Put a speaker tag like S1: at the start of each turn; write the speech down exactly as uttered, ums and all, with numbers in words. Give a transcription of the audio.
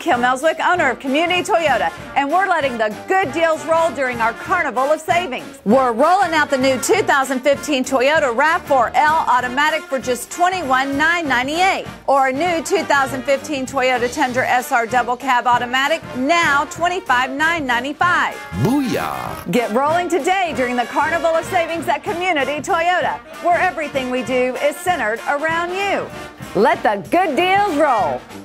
S1: Kim Ellswick, owner of Community Toyota, and we're letting the good deals roll during our Carnival of Savings. We're rolling out the new two thousand fifteen Toyota RAV four L Automatic for just twenty-one thousand nine hundred ninety-eight dollars, or a new two thousand fifteen Toyota Tundra S R Double Cab Automatic, now twenty-five thousand nine hundred ninety-five dollars.
S2: Booyah!
S1: Get rolling today during the Carnival of Savings at Community Toyota, where everything we do is centered around you. Let the good deals roll.